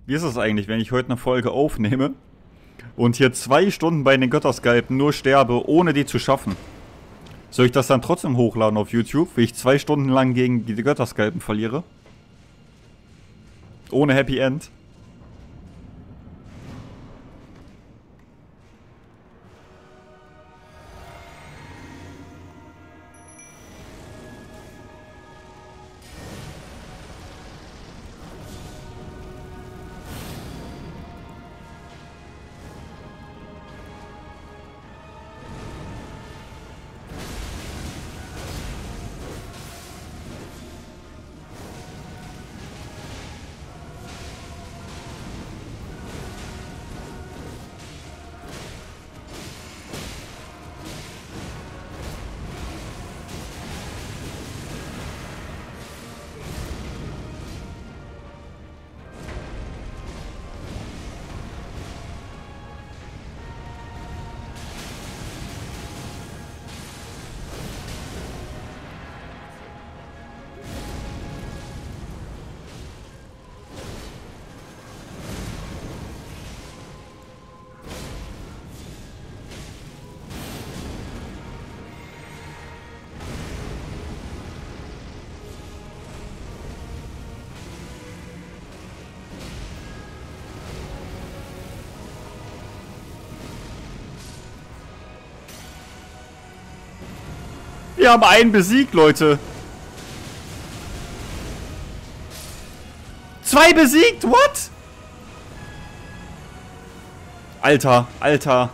Wie ist es eigentlich, wenn ich heute eine Folge aufnehme und hier 2 Stunden bei den Götterskalpen nur sterbe, ohne die zu schaffen? Soll ich das dann trotzdem hochladen auf YouTube, wie ich 2 Stunden lang gegen die Götterskalpen verliere? Ohne Happy End? Wir haben einen besiegt, Leute. 2 besiegt, what? Alter, Alter.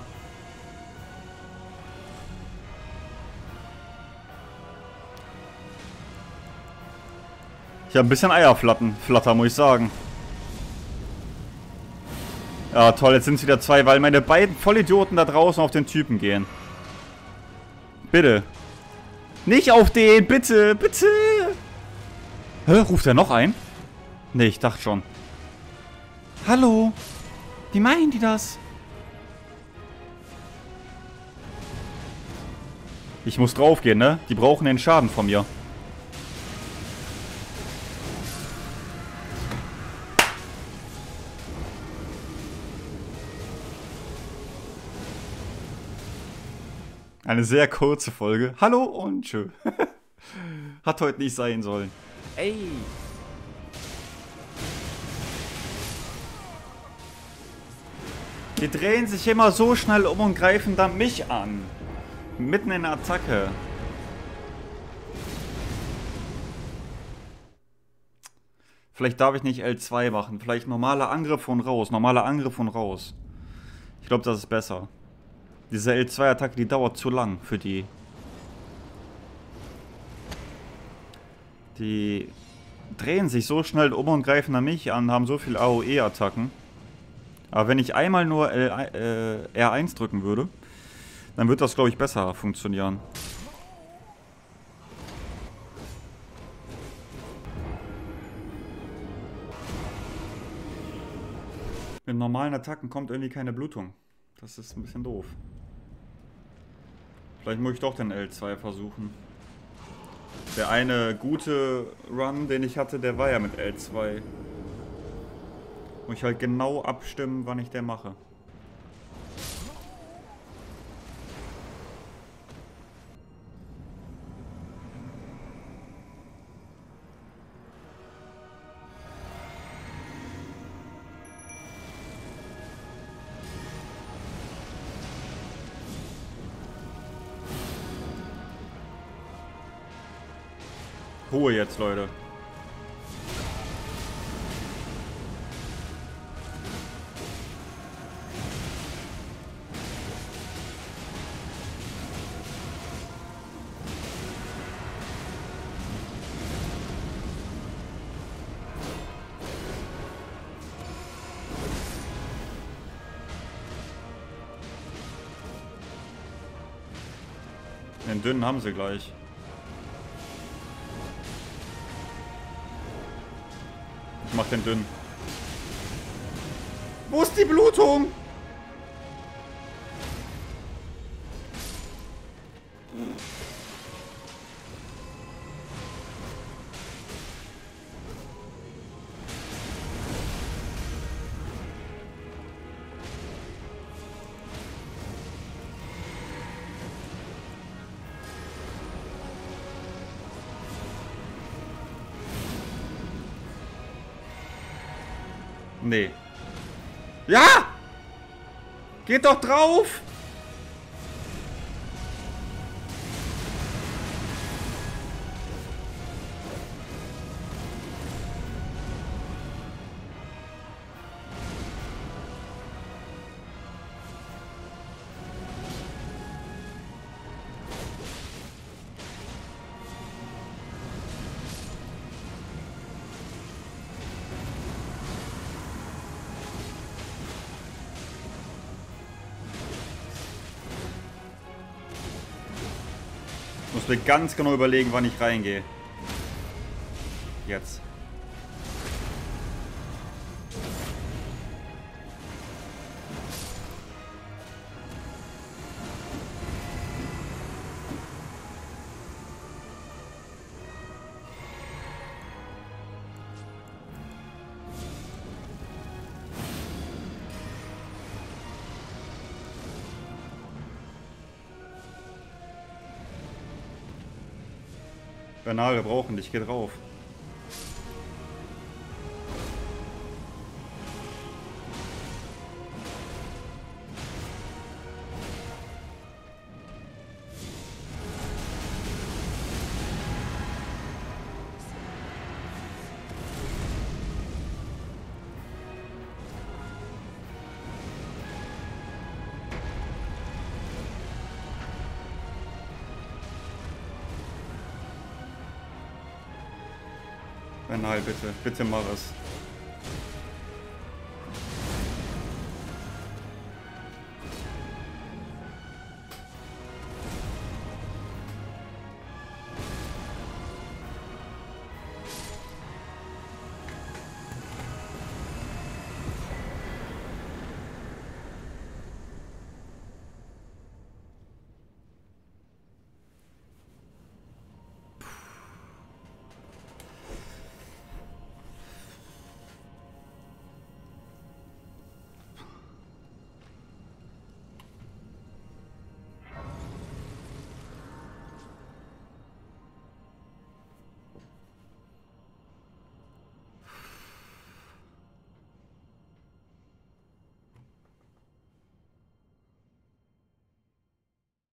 Ich habe ein bisschen Eierflatter, muss ich sagen. Ja, toll, jetzt sind es wieder 2, weil meine beiden Vollidioten da draußen auf den Typen gehen. Bitte. Nicht auf den, bitte, bitte. Hä, ruft er noch ein? Ne, ich dachte schon. Hallo? Wie meinen die das? Ich muss draufgehen, ne? Die brauchen den Schaden von mir. Eine sehr kurze Folge. Hallo und tschö. Hat heute nicht sein sollen. Ey. Die drehen sich immer so schnell um und greifen dann mich an. Mitten in der Attacke. Vielleicht darf ich nicht L2 machen. Vielleicht normaler Angriff und raus. Normaler Angriff und raus. Ich glaube, das ist besser. Diese L2-Attacke, die dauert zu lang für die. Die drehen sich so schnell um und greifen an mich an, haben so viel AOE-Attacken. Aber wenn ich einmal nur R1 drücken würde, dann wird das, glaube ich, besser funktionieren. Mit normalen Attacken kommt irgendwie keine Blutung. Das ist ein bisschen doof. Vielleicht muss ich doch den L2 versuchen. Der eine gute Run, den ich hatte, der war ja mit L2. Muss ich halt genau abstimmen, wann ich den mache. Ruhe jetzt, Leute. Den dünnen haben sie gleich. Ich mach den dünn. Wo ist die Blutung? Nee. Ja! Geht doch drauf! Ich muss mir ganz genau überlegen, wann ich reingehe. Jetzt. Bernal, wir brauchen dich, geh drauf. Bernal, bitte. Bitte mach es.